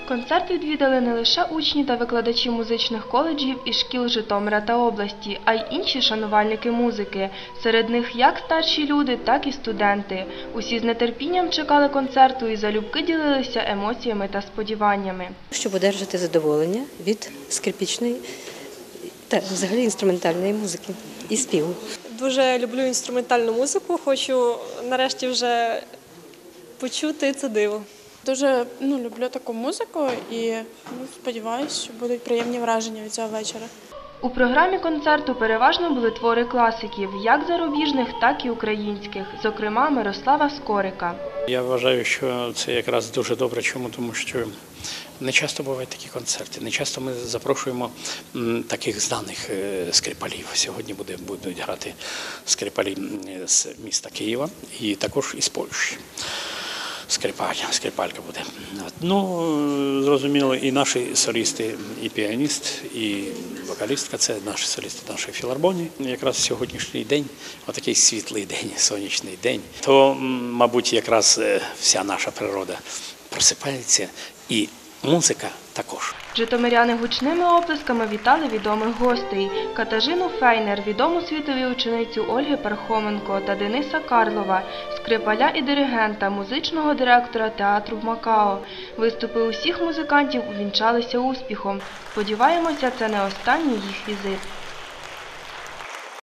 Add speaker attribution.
Speaker 1: Концерт відвідали не лише учні та викладачі музичних коледжів і шкіл Житомира та області, а й інші шанувальники музики. Серед них як старші люди, так і студенти. Усі з нетерпінням чекали концерту і залюбки ділилися емоціями та сподіваннями.
Speaker 2: Щоб одержати задоволення від скрипічної та взагалі інструментальної музики і співу.
Speaker 3: Дуже люблю інструментальну музику, хочу нарешті вже почути це диво.
Speaker 4: Дуже люблю таку музику і сподіваюся, що будуть приємні враження від цього вечора.
Speaker 1: У програмі концерту переважно були твори класиків, як зарубіжних, так і українських, зокрема Мирослава Скорика.
Speaker 5: Я вважаю, що це якраз дуже добре. Чому? Тому що не часто бувають такі концерти, не часто ми запрошуємо таких знаних скрипалів. Сьогодні будуть грати скрипалі з міста Києва і також із Польщі. Скрипалька буде. Зрозуміло, і наші солісти, і піаніст, і вокалістка – це наші солісти нашої філармонії. Якраз сьогоднішній день, отакий світлий день, сонячний день, то, мабуть, якраз вся наша природа просипається і музика також.
Speaker 1: Житомиряни гучними оплесками вітали відомих гостей – Катажину Фейнер, відому світові ученицю Ольги Пархоменко та Дениса Карлова, скрипаля і диригента, музичного директора театру в Макао. Виступи усіх музикантів увінчалися успіхом. Сподіваємося, це не останній їх візит.